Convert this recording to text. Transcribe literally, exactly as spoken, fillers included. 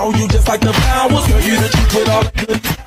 You just like the flowers, girl, you the truth with all the good.